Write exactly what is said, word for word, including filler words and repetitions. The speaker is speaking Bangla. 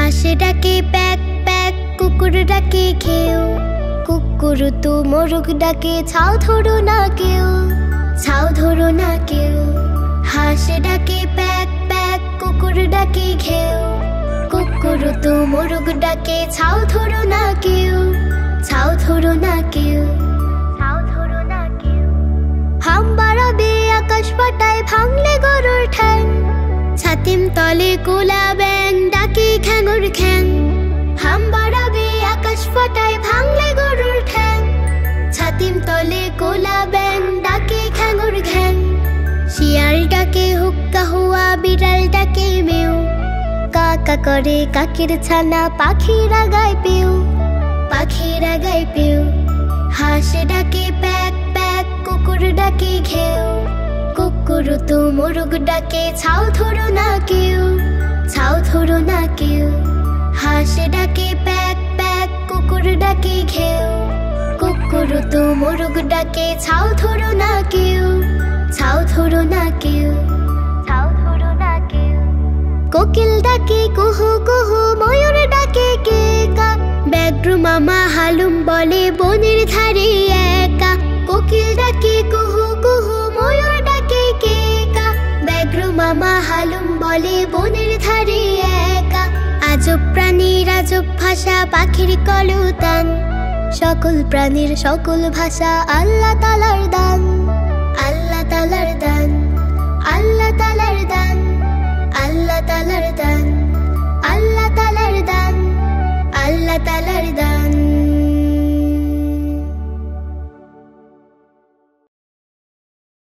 হাঁস ডাকে প্যাক প্যাক, কুকুর ডাকে ঘেউ, কুকুর তো মোরগ ডাকে ছাও ধরো না কেউ, ছাও ধরো না কেউ। হাঁস ডাকে প্যাক প্যাক, কুকুর ডাকে ঘেউ, কুকুর তো মোরগ ডাকে ছাও ধরো না কেউ, ছাও ধরো না কেউ, ছাও ধরো না কেউ। হাম বাড়াবে আকাশ পাতায় ভাঙলে গরুর ঠ্যাং, ছাতিম তলে কোলা ব্যাং ডাকে খ্যাঙুর খ্যাং। হাম বাড়াবে আকাশ পাতায় ভাঙলে গরুর ঠ্যাং, ছাতিম তলে কোলা ব্যাং ডাকে খ্যাঙুর খ্যাং। শিয়াল ডাকে হুক্কা হুয়া, বিড়াল ডাকে মেউ, কাকা করে কাকের ছানা পাখিরা গায় পেউ, পাখিরা গায় পেউ। হাঁস ডাকে প্যাক প্যাক, কুকুর ডাকে ঘেউ, কুকুর তো মোরগ ডাকে ছাও ধরো না কেউ, ছাও ধরো না কেউ। হাঁস ডাকে প্যাক প্যাক, কুকুর ডাকে ঘেউ, কুকুর তো মোরগ ডাকে ছাও ধরো না কেউ, ছাও ধরো না কেউ, ছাও ধরো না কেউ। কোকিল ডাকে কুহু কুহু, ময়ূর ডাকে কে কা, ব্যাঘ্র মামা হালুম বলে বনের ধারে একা। কোকিল ডাকে কুহু কুহু, ময়ূর ডাকে কে কা, ব্যাঘ্র মামা হালুম বলে বনের ধারে একা। আজব প্রাণীর আজব ভাষা, পাখির কলতান, সকল প্রাণীর সকল ভাষা আল্লাহ তাআলার দান, আল্লাহ তাআলার দান, আল্লাহ তাআলার দান, আল্লাহ তাআলার দান, আল্লাহ তাআলার দান, আল্লাহ তাআলার দান।